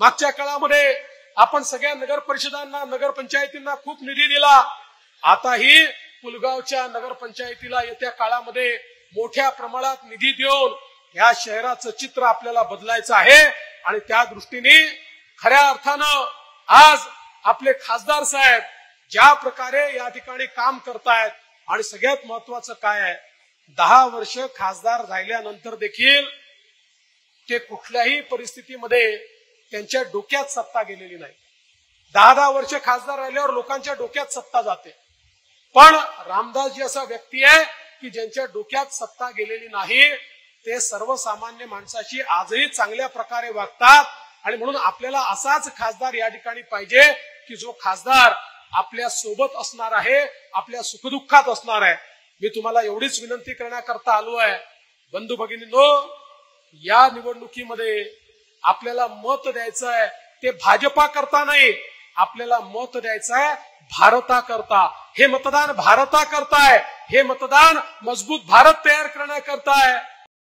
मागच्या काळामध्ये आपण सगळ्या नगर परिषदांना, नगर पंचायतींना खूप निधी दिला. आताही पुलगावच्या नगर पंचायतीला येत्या काळामध्ये मोठ्या प्रमाणात निधी देऊन या शहराचं चित्र आपल्याला बदलायचं आहे. आणि त्या दृष्टीने खऱ्या अर्थानं आज आपले खासदार साहेब ज्या प्रकारे या ठिकाणी काम करतायत, आणि सगळ्यात महत्वाचं काय आहे, 10 वर्ष खासदार राहिल्यानंतर देखील ते कुठल्याही परिस्थितीमध्ये त्यांच्या डोक्यात सत्ता गेलेली नाही. 10 वर्ष खासदार राहिल्यावर लोकांच्या डोक्यात सत्ता जाते, पण रामदासजी असा व्यक्ती आहे की ज्यांच्या डोक्यात सत्ता गेलेली नाही. ते सर्वसामान्य माणसाशी आजही चांगल्या प्रकारे वागतात. आणि म्हणून आपल्याला असाच खासदार या ठिकाणी पाहिजे की जो खासदार आपल्या सोबत असणार आहे, आपल्या सुखदुःखात असणार आहे. मी तुम्हाला एवढीच विनंती करण्याकरता आलो आहे, बंधू भगिनींनो, या निवडणुकीमध्ये आपल्याला मत द्यायचं आहे ते भाजपा करता नाही, आपल्याला मत द्यायचं आहे भारता करता. हे मतदान भारता करता आहे, हे मतदान मजबूत भारत तयार करण्याकरता आहे.